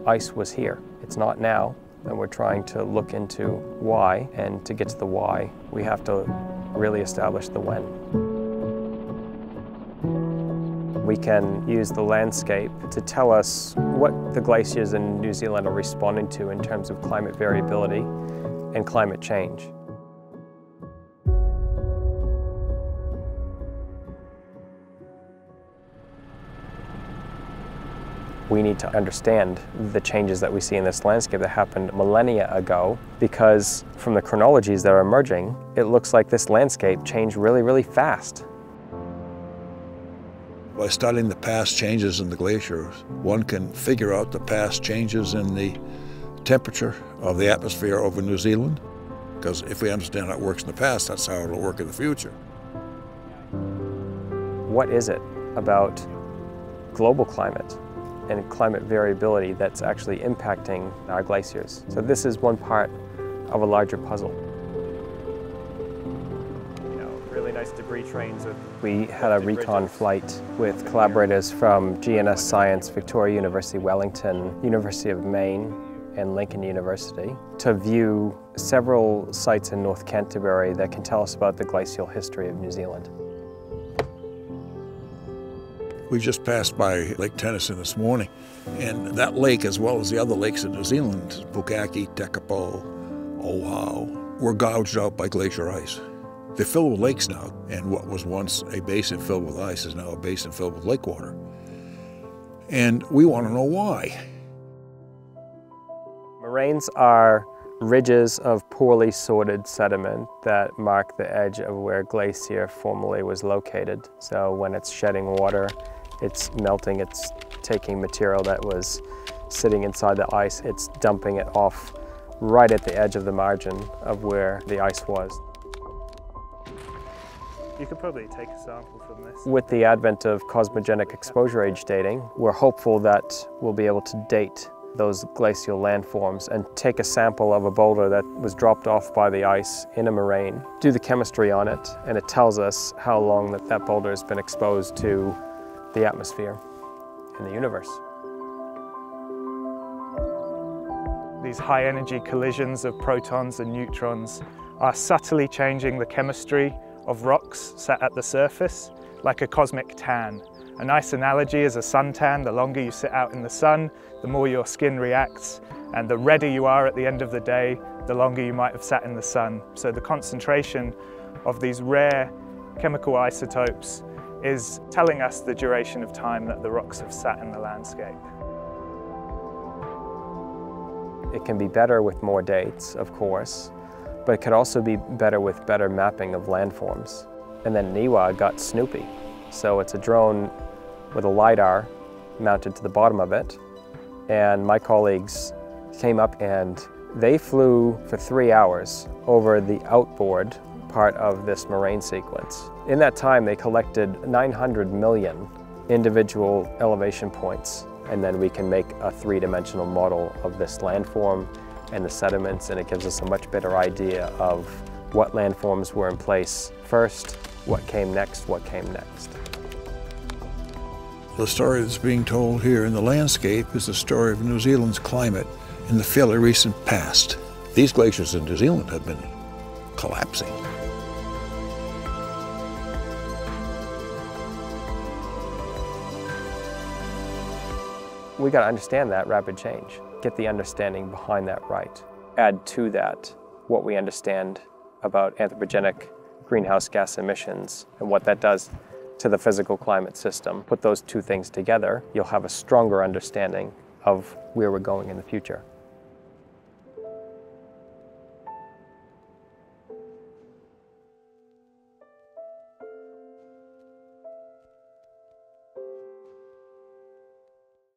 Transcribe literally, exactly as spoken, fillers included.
ice was here. It's not now, and we're trying to look into why, and to get to the why, we have to really establish the when. We can use the landscape to tell us what the glaciers in New Zealand are responding to in terms of climate variability and climate change. We need to understand the changes that we see in this landscape that happened millennia ago, because from the chronologies that are emerging, it looks like this landscape changed really, really fast. By studying the past changes in the glaciers, one can figure out the past changes in the temperature of the atmosphere over New Zealand, because if we understand how it works in the past, that's how it'll work in the future. What is it about global climate and climate variability that's actually impacting our glaciers? So this is one part of a larger puzzle. You know, really nice debris trains. With we had a recon bridges. flight with collaborators from G N S Science, Victoria University of Wellington, University of Maine, and Lincoln University to view several sites in North Canterbury that can tell us about the glacial history of New Zealand. We just passed by Lake Tennyson this morning, and that lake, as well as the other lakes in New Zealand, Pukaki, Tekapo, Ohau, were gouged out by glacier ice. They're filled with lakes now, and what was once a basin filled with ice is now a basin filled with lake water. And we want to know why. Moraines are ridges of poorly sorted sediment that mark the edge of where glacier formerly was located. So when it's shedding water, it's melting, it's taking material that was sitting inside the ice, it's dumping it off right at the edge of the margin of where the ice was. You could probably take a sample from this. With the advent of cosmogenic exposure age dating, we're hopeful that we'll be able to date those glacial landforms and take a sample of a boulder that was dropped off by the ice in a moraine, do the chemistry on it, and it tells us how long that, that boulder has been exposed to the atmosphere and the universe. These high energy collisions of protons and neutrons are subtly changing the chemistry of rocks set at the surface, like a cosmic tan. A nice analogy is a suntan. The longer you sit out in the sun, the more your skin reacts, and the redder you are at the end of the day, the longer you might have sat in the sun. So the concentration of these rare chemical isotopes is telling us the duration of time that the rocks have sat in the landscape. It can be better with more dates, of course, but it could also be better with better mapping of landforms. And then NIWA got Snoopy. So it's a drone with a LiDAR mounted to the bottom of it. And my colleagues came up and they flew for three hours over the outboard part of this moraine sequence. In that time, they collected nine hundred million individual elevation points. And then we can make a three-dimensional model of this landform and the sediments, and it gives us a much better idea of what landforms were in place first, what came next, what came next. The story that's being told here in the landscape is the story of New Zealand's climate in the fairly recent past. These glaciers in New Zealand have been collapsing. We got to understand that rapid change, get the understanding behind that right. Add to that what we understand about anthropogenic greenhouse gas emissions and what that does to the physical climate system. Put those two things together, you'll have a stronger understanding of where we're going in the future.